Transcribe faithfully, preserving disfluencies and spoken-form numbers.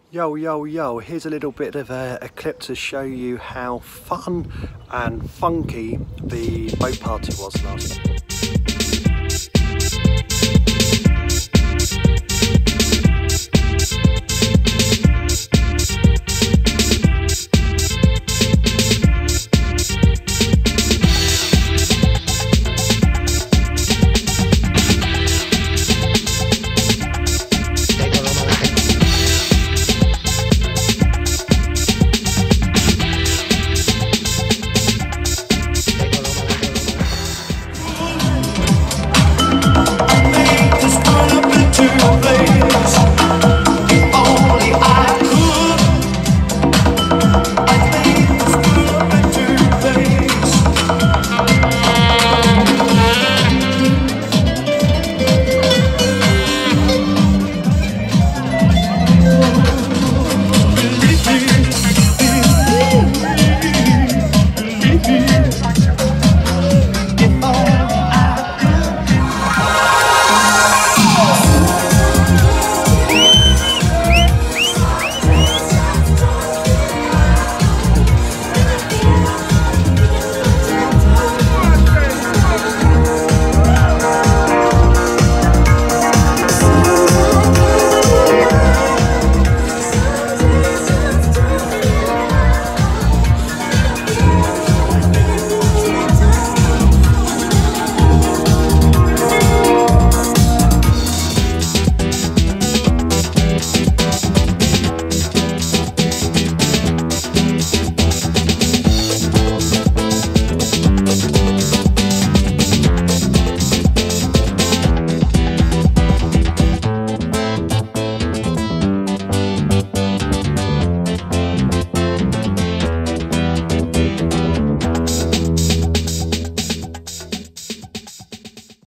Yo, yo, yo, here's a little bit of a, a clip to show you how fun and funky the boat party was last night.